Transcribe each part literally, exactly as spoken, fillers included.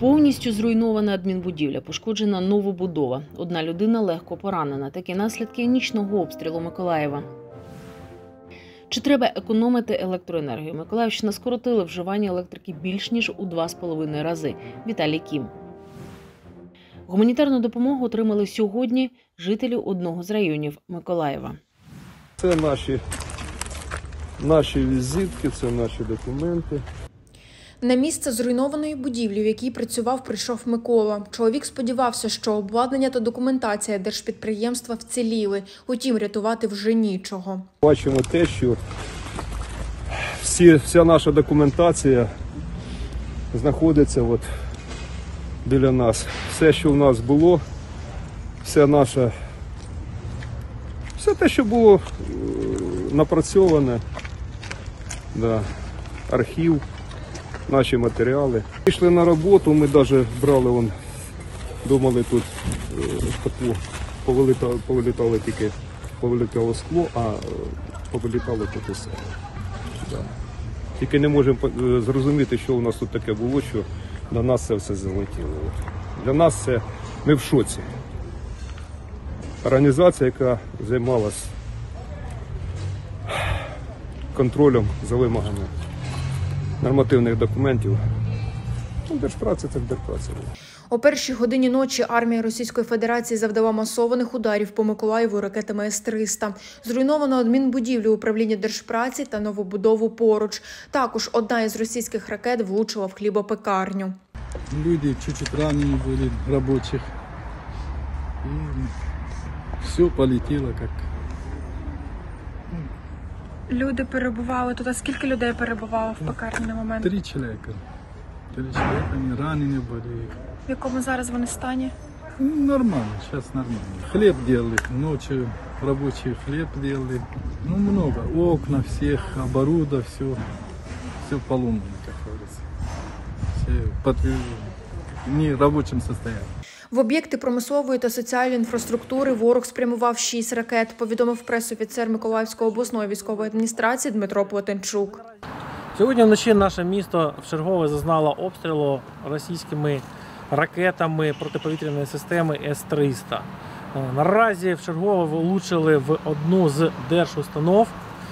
Повністю зруйнована адмінбудівля, пошкоджена новобудова. Одна людина легко поранена. Такі наслідки нічного обстрілу Миколаєва. Чи треба економити електроенергію? Миколаївщина скоротила вживання електрики більш ніж у два з половиною рази. Віталій Кім. Гуманітарну допомогу отримали сьогодні жителі одного з районів Миколаєва. Це наші, наші візитки, це наші документи. На місце зруйнованої будівлі, в якій працював, прийшов Микола. Чоловік сподівався, що обладнання та документація держпідприємства вціліли. Утім, рятувати вже нічого. Бачимо те, що всі, вся наша документація знаходиться от біля нас. Все, що в нас було, вся наша, все те, що було напрацьоване, да, архів, наші матеріали. Пішли на роботу, ми навіть брали, вон, думали тут таку, повилітало, повилітало тільки повилітало скло, а повилітало тут усе. Да. Тільки не можемо зрозуміти, що у нас тут таке було, що на нас це все залетіло. Для нас це, ми в шоці. Організація, яка займалась контролем за вимогами нормативних документів. Ну, держпраця – це держпраця. О першій годині ночі армія Російської Федерації завдала масованих ударів по Миколаєву ракетами С триста. Зруйновано адмінбудівлю управління держпраці та новобудову поруч. Також одна із російських ракет влучила в хлібопекарню. Люди чуть-чуть ранені були, робочих. І все полетіло як... Люди перебували тут. А скільки людей перебувало в пекарні на момент? Три чоловіка. Три чоловіка, вони ранені були. В якому зараз вони стані? Ну, нормально, зараз нормально. Хліб делали, ночью рабочий хліб делали. Ну, много. Окна всех, оборудование, все. Все поломано, как говорится. Все под нерабочим состоянием. В об'єкти промислової та соціальної інфраструктури ворог спрямував шість ракет, повідомив прес-офіцер Миколаївської обласної військової адміністрації Дмитро Плотенчук. Сьогодні вночі наше місто вчергове зазнало обстрілу російськими ракетами протиповітряної системи С триста. Наразі вчергове влучили в одну з держустанов.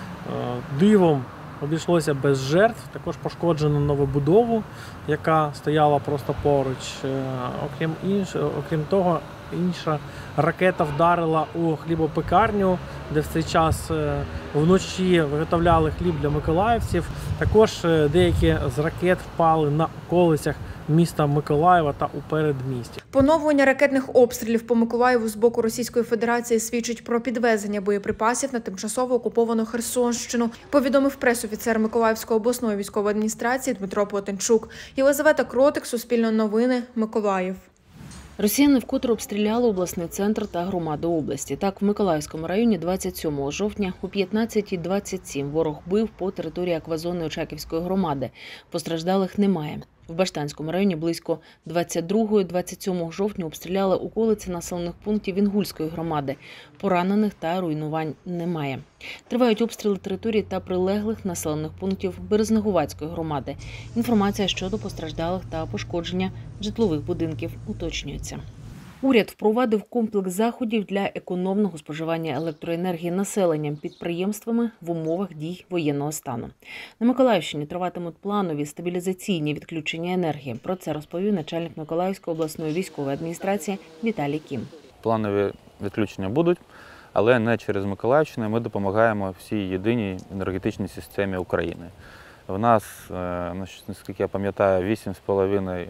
Дивом обійшлося без жертв, також пошкоджено новобудову, яка стояла просто поруч. Окрім, інш... Окрім того, інша ракета вдарила у хлібопекарню, де в цей час вночі виготовляли хліб для миколаївців. Також деякі з ракет впали на околицях міста Миколаєва та у передмісті. Поновлення ракетних обстрілів по Миколаєву з боку Російської Федерації свідчить про підвезення боєприпасів на тимчасово окуповану Херсонщину, повідомив прес-офіцер Миколаївської обласної військової адміністрації Дмитро Плотенчук. Єлизавета Кротик, Суспільне новини, Миколаїв. Росіяни вкотре обстріляли обласний центр та громади області. Так, в Миколаївському районі двадцять сьомого жовтня о п'ятнадцятій двадцять сім ворог бив по території аквазони Очаківської громади. Постраждалих немає. В Баштанському районі близько двадцять другої - двадцять сьомого жовтня обстріляли околиці населених пунктів Інгульської громади. Поранених та руйнувань немає. Тривають обстріли територій та прилеглих населених пунктів Березнегуватської громади. Інформація щодо постраждалих та пошкодження житлових будинків уточнюється. Уряд впровадив комплекс заходів для економного споживання електроенергії населенням підприємствами в умовах дій воєнного стану. На Миколаївщині триватимуть планові стабілізаційні відключення енергії. Про це розповів начальник Миколаївської обласної військової адміністрації Віталій Кім. Планові відключення будуть, але не через Миколаївщину. Ми допомагаємо всій єдиній енергетичній системі України. В нас, наскільки я пам'ятаю, вісім з половиною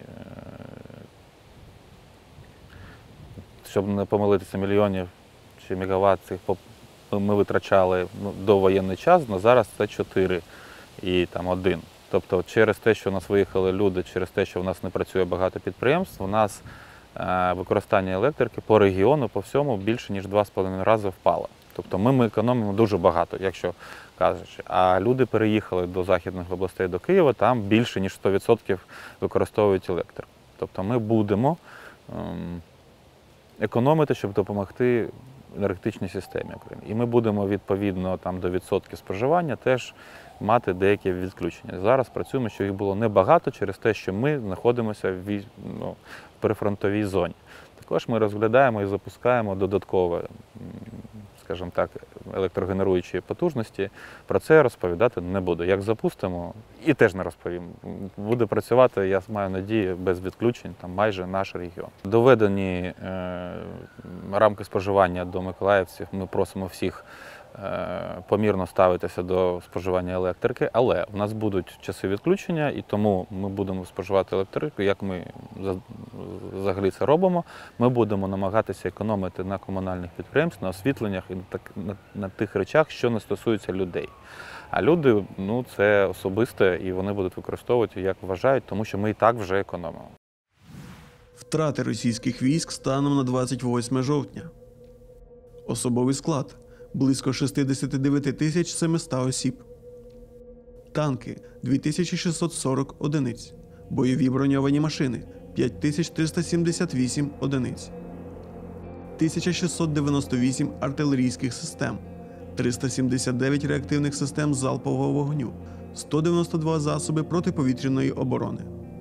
щоб не помилитися, мільйонів чи мегаватт цих ми витрачали до воєнний час, але зараз це чотири і там один. Тобто через те, що у нас виїхали люди, через те, що в нас не працює багато підприємств, у нас використання електрики по регіону, по всьому більше, ніж два з половиною рази впало. Тобто ми, ми економимо дуже багато, якщо кажучи. А люди переїхали до західних областей, до Києва, там більше, ніж сто відсотків використовують електрику. Тобто ми будемо ем, економити, щоб допомогти енергетичній системі України. І ми будемо відповідно там, до відсотків споживання теж мати деякі відключення. Зараз працюємо, що їх було небагато через те, що ми знаходимося в, ну, в прифронтовій зоні. Також ми розглядаємо і запускаємо додаткові, скажімо так, електрогенеруючі потужності. Про це розповідати не буду. Як запустимо, і теж не розповім. Буде працювати, я маю надію, без відключень, там майже наш регіон. Доведені е, рамки споживання до миколаївців, ми просимо всіх помірно ставитися до споживання електрики, але в нас будуть часи відключення, і тому ми будемо споживати електрику, як ми взагалі це робимо. Ми будемо намагатися економити на комунальних підприємствах, на освітленнях і на, так, на, на тих речах, що не стосуються людей. А люди, ну, це особисте, і вони будуть використовувати, як вважають, тому що ми і так вже економимо. Втрати російських військ станом на двадцять восьме жовтня. Особовий склад – близько шістдесят дев'ять тисяч сімсот осіб. Танки – дві тисячі шістсот сорок одиниць. Бойові броньовані машини – п'ять тисяч триста сімдесят вісім одиниць. тисяча шістсот дев'яносто вісім артилерійських систем, триста сімдесят дев'ять реактивних систем залпового вогню, сто дев'яносто два засоби протиповітряної оборони.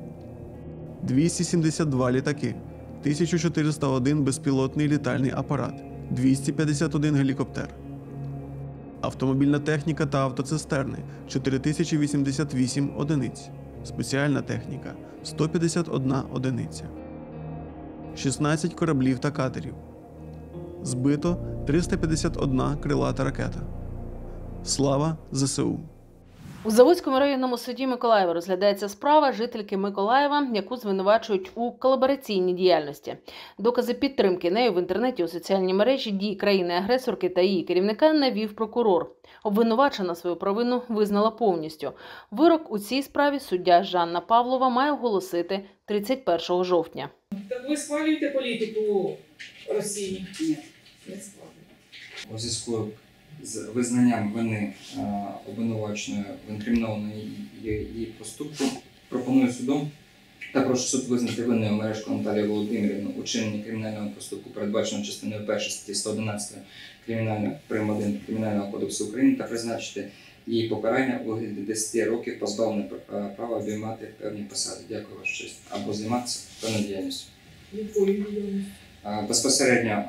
двісті сімдесят два літаки, тисяча чотириста один безпілотний літальний апарат, двісті п'ятдесят один гелікоптер. Автомобільна техніка та автоцистерни – чотири тисячі вісімдесят вісім одиниць. Спеціальна техніка – сто п'ятдесят одна одиниця. шістнадцять кораблів та катерів. Збито триста п'ятдесят одна крилата ракета. Слава ЗСУ! У Заводському районному суді Миколаєва розглядається справа жительки Миколаєва, яку звинувачують у колабораційній діяльності. Докази підтримки нею в інтернеті у соціальній мережі дій країни-агресорки та її керівника навів прокурор. Обвинувачена свою провину визнала повністю. Вирок у цій справі суддя Жанна Павлова має оголосити тридцять першого жовтня. Так ви схвалюєте політику Росії? Ні, не схвалюю. У зв'язку з визнанням вини обвинуваченої в інкримінованої її проступку пропоную судом та прошу суд визнати винною Мережко Наталію Володимирівну у чиненні кримінального проступку, передбаченого частиною першої статті сто одинадцять Кримінального прим. один Кримінального кодексу України та призначити її покарання у вигляді десяти років позбавлення права обіймати певні посади. Дякую, ваша честь. Або займатися певною діяльністю. Якою діяльністю? Безпосередньо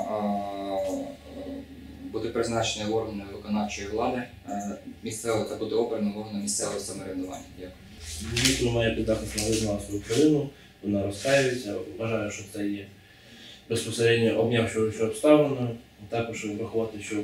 буде призначений органи виконавчої влади місцевого та буде обраний органом місцевого самоврядування. Дякую. Дійсно має підзахисна визнала свою провину, вона розкаюється, вважаю, що це є безпосередньо обнявшою обставиною, також врахувати, що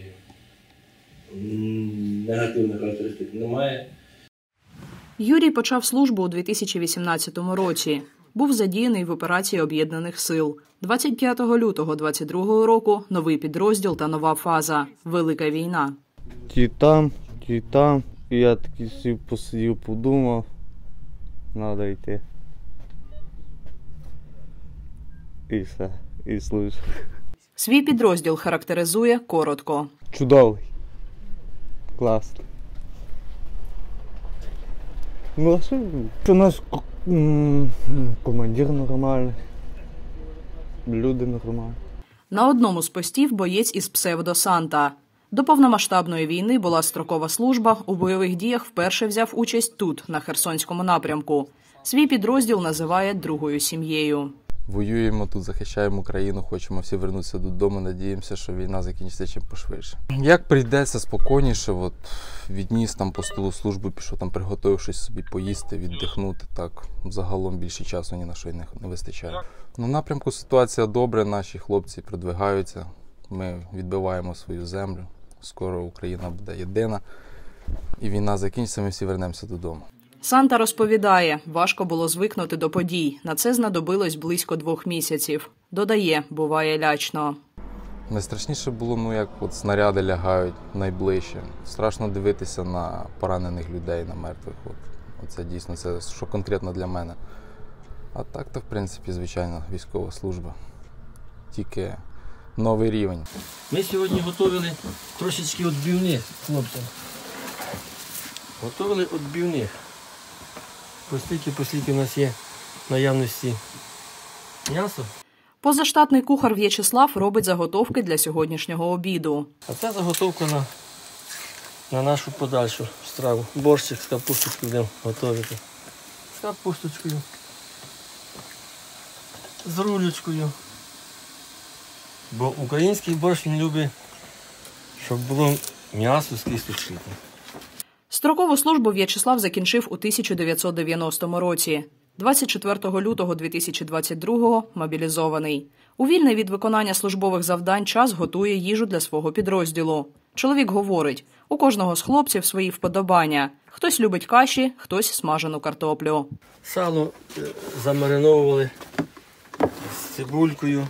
негативних характеристик немає. Юрій почав службу у дві тисячі вісімнадцятому році. Був задіяний в операції Об'єднаних сил. двадцять п'ятого лютого двадцять другого року новий підрозділ та нова фаза – Велика війна. Ті там, ті там. І я такий сів, посидів, подумав, треба йти. І все, і служу. Свій підрозділ характеризує коротко. Чудовий. Класно. Ну, а що? У нас командир нормальний, люди нормальні. На одному з постів боєць із псевдо Санта. До повномасштабної війни була строкова служба, у бойових діях вперше взяв участь тут, на Херсонському напрямку. Свій підрозділ називає другою сім'єю. Воюємо тут, захищаємо Україну, хочемо всі вернутися додому, надіємося, що війна закінчиться чим пошвидше. Як прийдеться спокійніше, от відніс там по столу службу, пішов там, приготував щось собі поїсти, віддихнути, так загалом більше часу ні на що не, не вистачає. На напрямку ситуація добре, наші хлопці продвигаються, ми відбиваємо свою землю, скоро Україна буде єдина, і війна закінчиться, ми всі вернемося додому. Санта розповідає, важко було звикнути до подій. На це знадобилось близько двох місяців. Додає, буває лячно. Найстрашніше було, ну як от снаряди лягають найближче. Страшно дивитися на поранених людей, на мертвих. От. Оце дійсно, це що конкретно для мене. А так то, в принципі, звичайно, військова служба. Тільки новий рівень. Ми сьогодні готували трошечки відбивних хлопцям. Готували відбивних. Постільки, постільки в нас є наявності м'ясо. Позаштатний кухар В'ячеслав робить заготовки для сьогоднішнього обіду. А це заготовка на, на нашу подальшу страву. Борщик з капусточкою будемо готувати. З капусточкою, з рулечкою. Бо український борщ він любить, щоб було м'ясо з кісточкою. Строкову службу В'ячеслав закінчив у тисяча дев'ятсот дев'яностому році. двадцять четвертого лютого дві тисячі двадцять другого мобілізований. У вільний від виконання службових завдань час готує їжу для свого підрозділу. Чоловік говорить, у кожного з хлопців свої вподобання. Хтось любить каші, хтось смажену картоплю. Сало замариновували з цибулькою.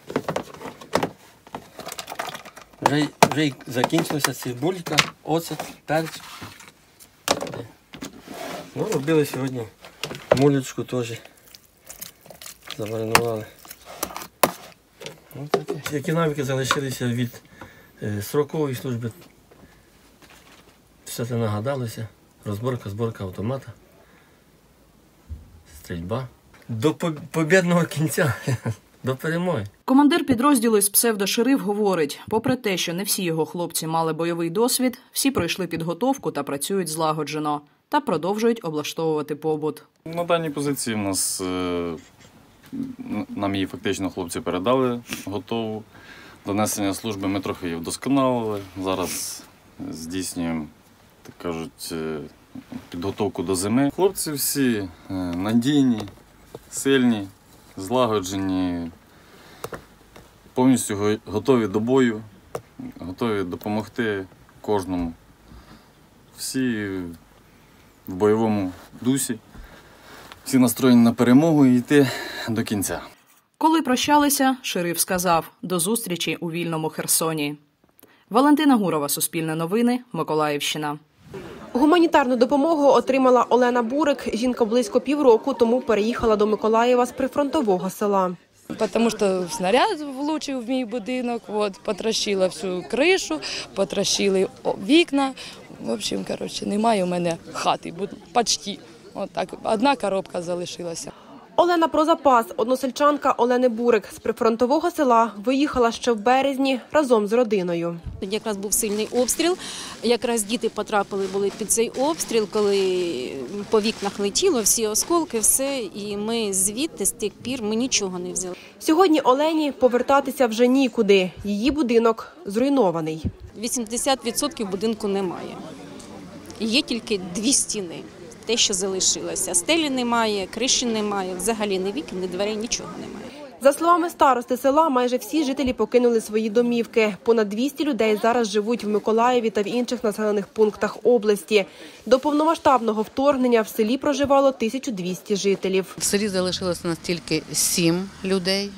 Вже, вже й закінчилася цибулька, оцет, перець. Ну, робили сьогодні мулечку теж. Замаринували. Ось таке. Які навики залишилися від е, строкової служби. Все це нагадалося. Розборка, зборка автомата. Стрільба. До побєдного кінця. До перемоги. Командир підрозділу із псевдошериф говорить, попри те, що не всі його хлопці мали бойовий досвід, всі пройшли підготовку та працюють злагоджено. Та продовжують облаштовувати побут. На даній позиції в нас, нам її фактично хлопці передали готову. До несення служби ми трохи її вдосконалили. Зараз здійснюємо, так кажуть, підготовку до зими. Хлопці всі надійні, сильні, злагоджені, повністю готові до бою, готові допомогти кожному. Всі в бойовому дусі, всі настроєні на перемогу і йти до кінця. Коли прощалися, шериф сказав «До зустрічі у вільному Херсоні». Валентина Гурова, Суспільне новини, Миколаївщина. Гуманітарну допомогу отримала Олена Бурик. Жінка близько півроку тому переїхала до Миколаєва з прифронтового села. Тому що снаряд влучив в мій будинок, от, потрощила всю кришу, потрощили вікна. В общем, коротше, немає у мене хати, почти. От так, одна коробка залишилася. Олена про запас. Односельчанка Олени Бурик з прифронтового села виїхала ще в березні разом з родиною. Якраз був сильний обстріл, якраз діти потрапили були під цей обстріл, коли по вікнах летіло, всі осколки, все, і ми звідти з тих пір ми нічого не взяли. Сьогодні Олені повертатися вже нікуди. Її будинок зруйнований. вісімдесят відсотків будинку немає. Є тільки дві стіни. Те, що залишилося. Стелі немає, криші немає, взагалі ні вікон, ні дверей, нічого немає. За словами старости села, майже всі жителі покинули свої домівки. Понад двісті людей зараз живуть в Миколаєві та в інших населених пунктах області. До повномасштабного вторгнення в селі проживало тисяча двісті жителів. В селі залишилося нас тільки сім людей,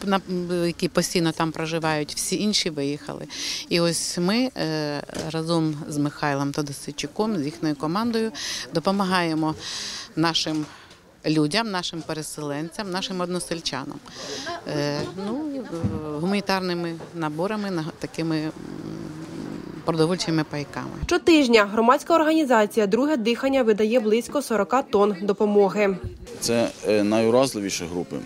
які постійно там проживають, всі інші виїхали. І ось ми разом з Михайлом Тодосичуком, з їхньою командою, допомагаємо нашим людям, нашим переселенцям, нашим односельчанам. Ну, гуманітарними наборами, такими продовольчими пайками. Щотижня громадська організація «Друге дихання» видає близько сорок тонн допомоги. Це найуразливіші групи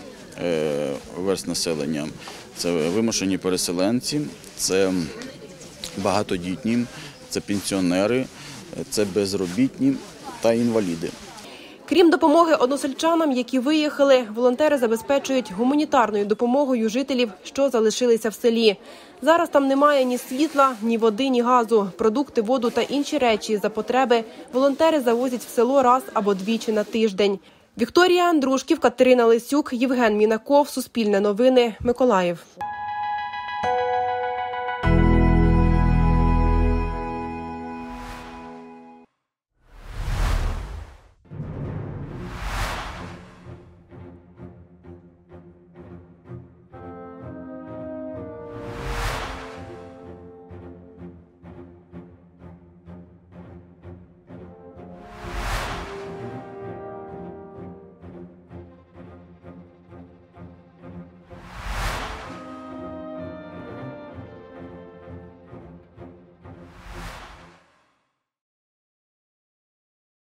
верств населення. Це вимушені переселенці, це багатодітні, це пенсіонери, це безробітні та інваліди. Крім допомоги односельчанам, які виїхали, волонтери забезпечують гуманітарною допомогою жителів, що залишилися в селі. Зараз там немає ні світла, ні води, ні газу. Продукти, воду та інші речі за потреби волонтери завозять в село раз або двічі на тиждень. Вікторія Андрушків, Катерина Лисюк, Євген Мінаков, Суспільне новини, Миколаїв.